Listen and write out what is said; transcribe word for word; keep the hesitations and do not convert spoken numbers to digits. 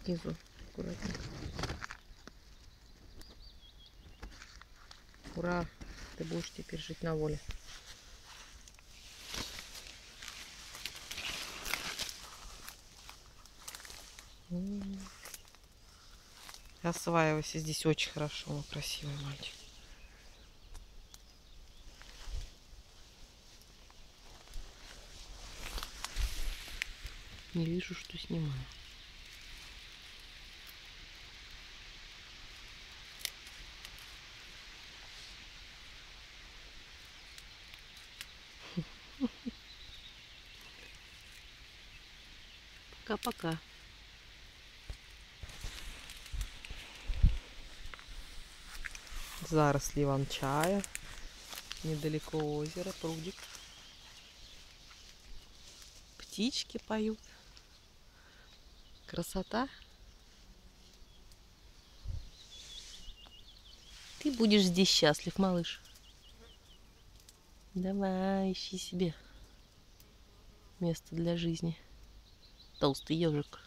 снизу аккуратненько. Ура! Ты будешь теперь жить на воле. Осваивайся здесь очень хорошо, красивый мальчик. Не вижу, что снимаю. Пока-пока. Заросли иван-чая. Недалеко озеро, прудик. Птички поют. Красота. Ты будешь здесь счастлив, малыш. Давай, ищи себе место для жизни. Толстый ежик.